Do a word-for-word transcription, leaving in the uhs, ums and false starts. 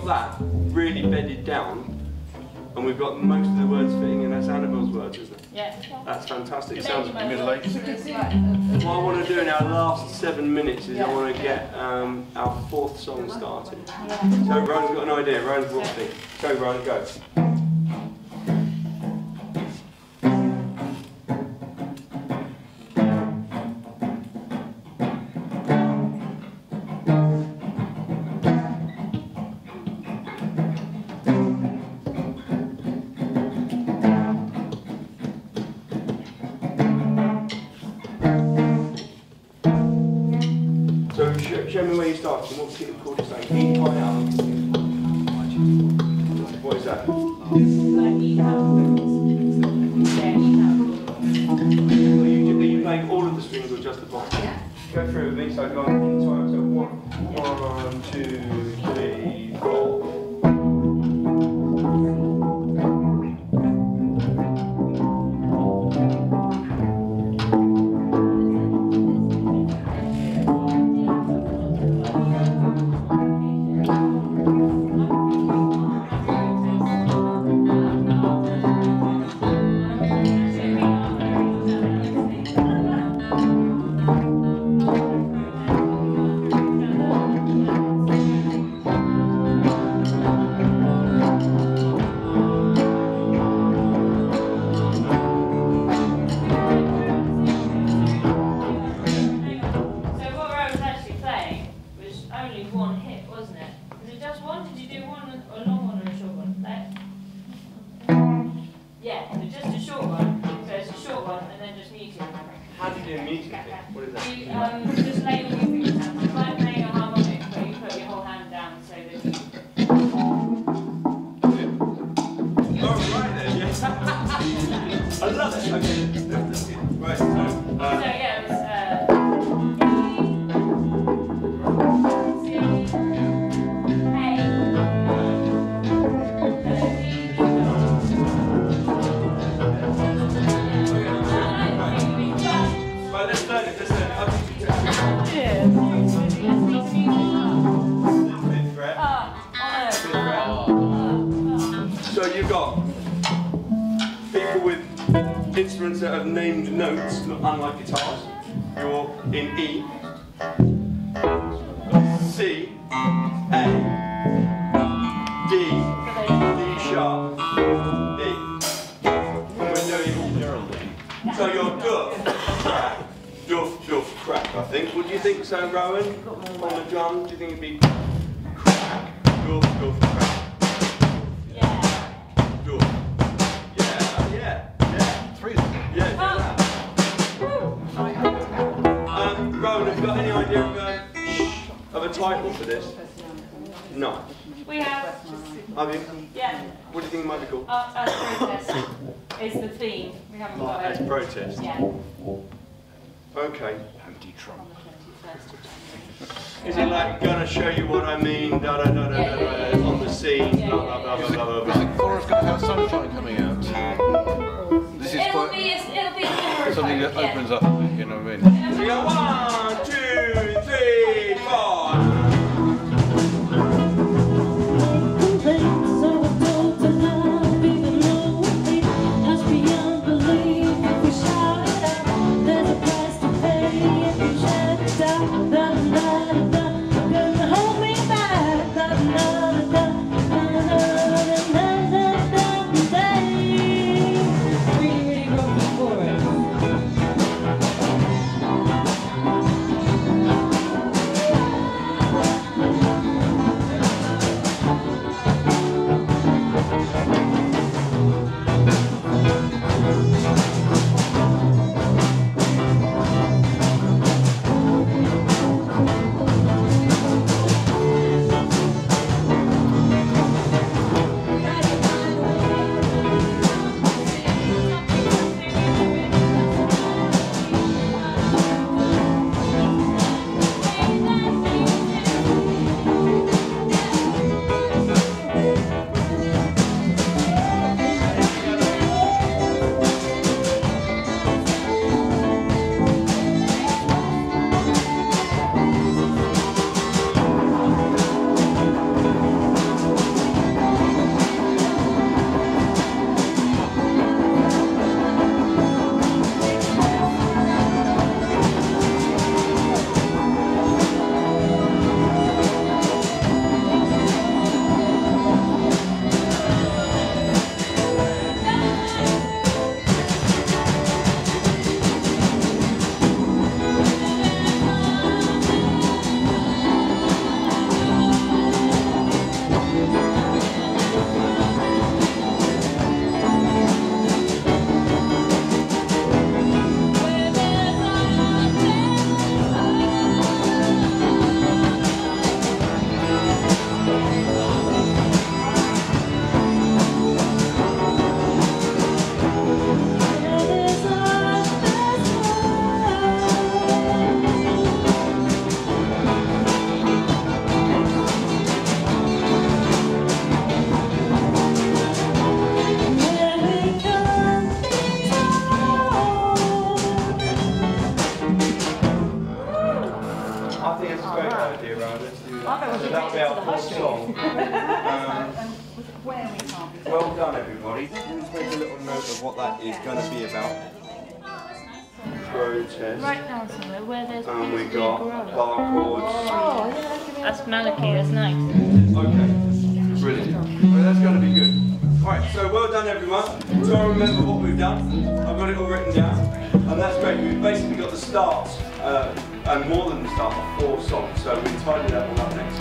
got that really bedded down, and we've got most of the words fitting in. That's Annabelle's words, isn't it? Yeah. That's fantastic. It sounds middle-aged. What I want to do in our last seven minutes is I want to get um, our fourth song started. So Rowan's got an idea. Rowan's brought me. So Rowan, go. Show me where you start. What was the chord saying? E high up. What is that? Like E pound. Yeah, E pound. Are you, are you playing all of the strings or just the bottom? Yeah. Go through with me. So go on in time. So one, one, two, three, four. How do you do music? What is that? You um, just lay all your fingers down. It's like playing a harmonic, but you put your whole hand down so that you... Oh, right then, yes. I love it. Okay, right, so... Uh, so yeah, it was... Uh, So you've got people with instruments that have named notes, not unlike guitars. You're in E, C, A, D, D sharp, E. And we're doing. So you're doof, crack, doof, doof, crack. I think. Would you think so, Rowan? On the drum, do you think it'd be crack, doof, doof, crack? Rowan, have you got any idea of, uh, of a title for this? No. We have. Have you? Yeah. What do you think it might be called? Uh, as protest is the theme. We haven't Oh, got as it. protest. Yeah. Okay. Anti-Trump. On the twenty-first of January. Is it like gonna show you what I mean? Da da da da Yeah, da yeah, da yeah. on the scene. Blah blah blah blah blah blah. Is blah. the chorus going to have sunshine coming out? This is It'll quite be. It'll be a something that yeah. opens up. You know what I mean? So you go one, two, three, four. idea around it. So that'll be our fourth song. Um, well done, everybody. Let's make a little note of what that is going to be about. Protest. Right down somewhere where there's And we got barcodes. Oh, yeah, that's Malachi, that's nice. Okay, brilliant. Well, that's going to be good. Alright, so well done everyone. Try and remember what we've done. I've got it all written down. And that's great. We've basically got the start, uh, and more than the start, of four songs. So we tidy that one up next.